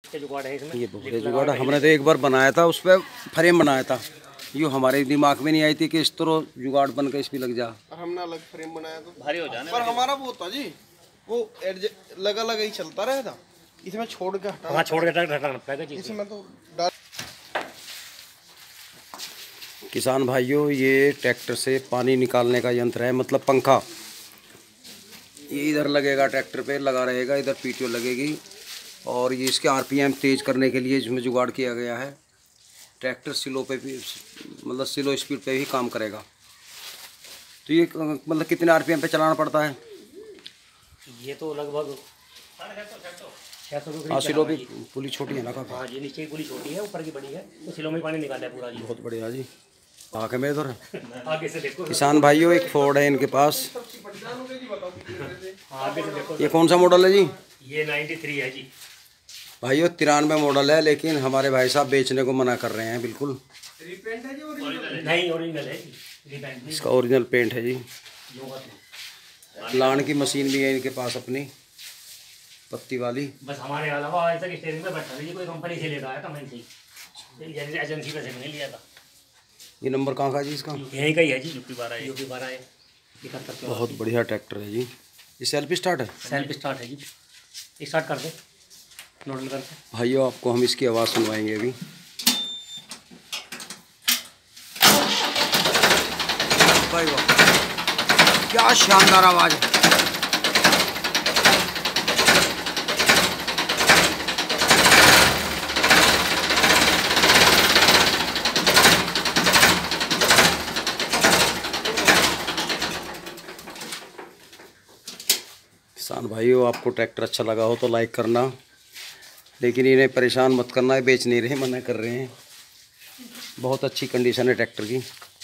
जुगाड़ है इसमें। ये बहुत जुगाड़ हमने तो एक बार बनाया था, उस पर फ्रेम बनाया था। यूँ हमारे दिमाग में नहीं आई थी कि इस तरह जुगाड़ बन के इसमें लग जा। और हमने अलग फ्रेम बनाया तो भारी हो जाने। पर हमारा वो था जी, वो लगा लगा ही चलता रहा था, इसमें छोड़ के हटाना। हाँ, छोड़ के हटाना पड़ेगा जी इसमें तो। किसान भाइयों, ये ट्रैक्टर से पानी निकालने का यंत्र है, मतलब पंखा। ये इधर लगेगा, ट्रैक्टर पे लगा रहेगा, इधर पीटीओ लगेगी और ये इसके आरपीएम तेज़ करने के लिए इसमें जुगाड़ किया गया है। ट्रैक्टर स्लो पे भी, मतलब स्लो स्पीड पे भी काम करेगा। तो ये मतलब कितने आरपीएम पे चलाना पड़ता है? ये तो लगभग 600 हाँ, सिलो भी पुली छोटी है ना काफ़ी। हाँ जी, नीचे की पुली छोटी है, ऊपर की बड़ी है, तो सिलो में पानी निकाला है पूरा जी। बहुत बढ़िया जी। आके मेरे इधर आगे से देखो किसान भाइयों, एक फोर्ड है इनके पास। आगे से देखो। ये कौन सा मॉडल है जी? ये 93 है जी भाइयों 93 मॉडल है, लेकिन हमारे भाई साहब बेचने को मना कर रहे हैं। बिल्कुल नहीं, ओरिजिनल है जी, रिपेंट नहीं। इसका ओरिजिनल पेंट है जी। लान की मशीन भी है इनके पास अपनी, पत्ती वाली। बस हमारे अलावा आज तक स्टेरिंग में बैठा नहीं, कोई कंपनी से लेकर आया था, मैं से एजेंसी पे से नहीं लिया था। ये नंबर कहाँ का जी इसका? यहीं का ही है जी, यूपी 12 है। 71। बहुत बढ़िया ट्रैक्टर है जी। ये सेल्फ स्टार्ट है? सेल्फ स्टार्ट है जी, स्टार्ट कर दे, नोडल करके। भाइयों आपको हम इसकी आवाज़ सुनवाएंगे अभी। भाई वाह, क्या शानदार आवाज़ है। किसान भाइयों, आपको ट्रैक्टर अच्छा लगा हो तो लाइक करना, लेकिन इन्हें परेशान मत करना है, बेच नहीं रहे, मना कर रहे हैं। बहुत अच्छी कंडीशन है ट्रैक्टर की।